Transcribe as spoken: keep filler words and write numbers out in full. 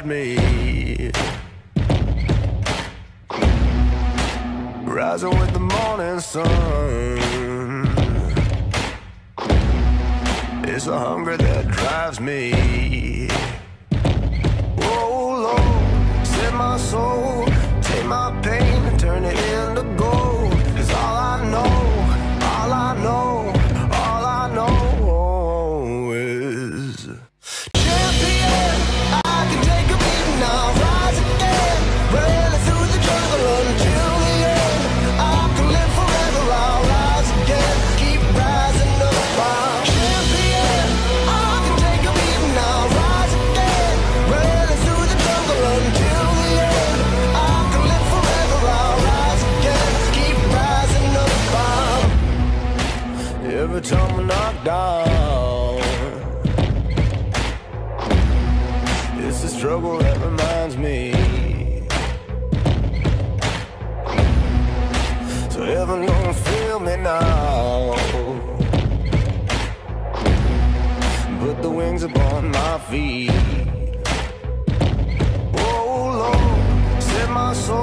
beside me, rising with the morning sun. It's the hunger that drives me. Oh Lord, set my soul, take my pain and turn it into gold. 'Cause all I know, all I know, all I know is champion. I can take a beating, now rise again, running through the jungle until the end. I can live forever, I'll rise again, keep rising up. I'm champion. I can take a beating, now rise again, running through the jungle until the end. I can live forever, I'll rise again, keep rising up. I'm every time I knock down, it's the struggle that reminds me. So heaven don't feel me now, put the wings upon my feet. Oh Lord, set my soul